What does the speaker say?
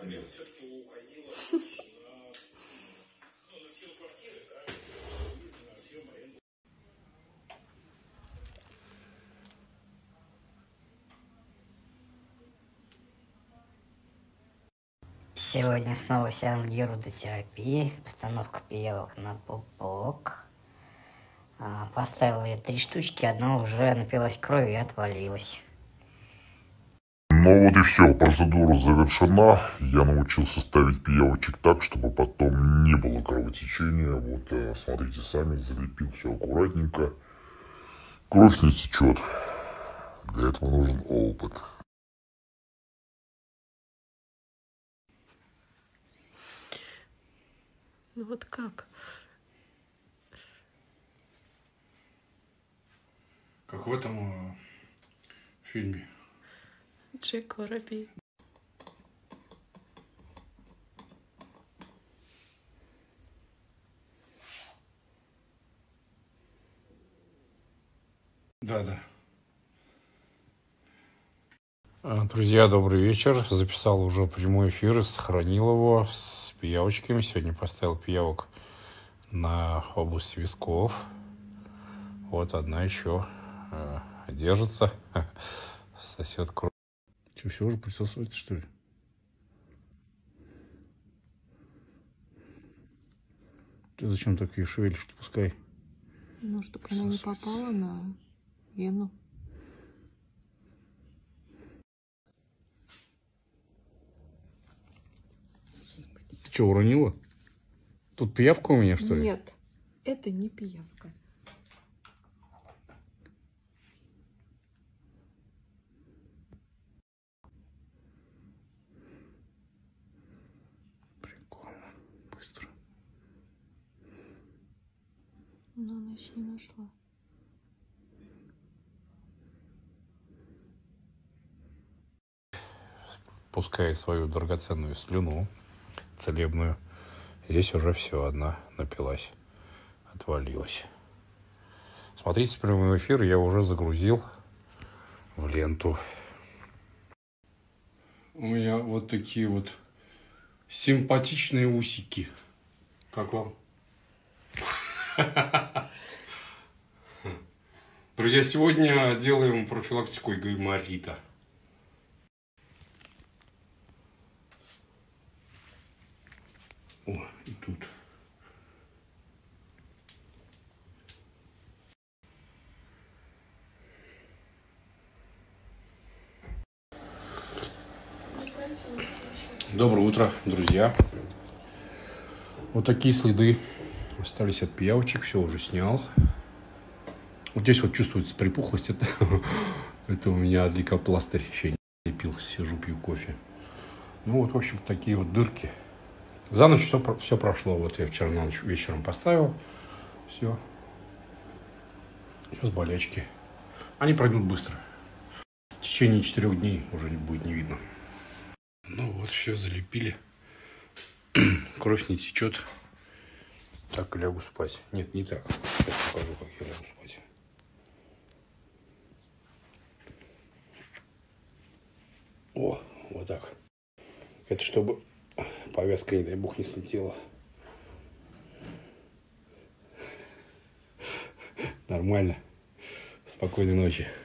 Сегодня снова сеанс гирудотерапии, постановка пиявок на пупок. Поставил я 3 штучки, одна уже напилась крови и отвалилась. Ну вот и все, процедура завершена. Я научился ставить пиявочек так, чтобы потом не было кровотечения. Вот смотрите сами, залепил все аккуратненько. Кровь не течет. Для этого нужен опыт. Ну вот как? Как в этом фильме. Джек Воробей. Да. Друзья, добрый вечер. Записал уже прямой эфир, сохранил его с пиявочками. Сегодня поставил пиявок на область висков. Вот одна еще держится. Сосет кровь. Что, все уже присутствует, что ли? Ты зачем так ее шевелишь? Пускай. Ну, чтобы она не попала на вену. Ты что, уронила? Тут пиявка у меня, что ли? Нет, это не пиявка. Прикольно. Быстро. Но она еще не нашла. Пускает свою драгоценную слюну целебную. Здесь уже все, одна напилась, отвалилась. Смотрите прямой эфир, я уже загрузил в ленту. У меня вот такие вот симпатичные усики. Как вам? Друзья, сегодня делаем профилактику гайморита. О, и тут. Доброе утро, друзья. Вот такие следы остались от пиявочек. Все уже снял. Вот здесь вот чувствуется припухлость. Это у меня лейкопластырь еще не лепил. Сижу, пью кофе. Ну вот, в общем, такие вот дырки. За ночь все прошло. Вот я вчера на ночь вечером поставил. Все. Сейчас болячки. Они пройдут быстро. В течение 4 дней уже будет не видно. Ну вот, все залепили. Кровь не течет. Так, лягу спать. Нет, не так. Сейчас покажу, как я лягу спать. О, вот так. Это чтобы повязка, не дай бог, не слетела. Нормально. Спокойной ночи.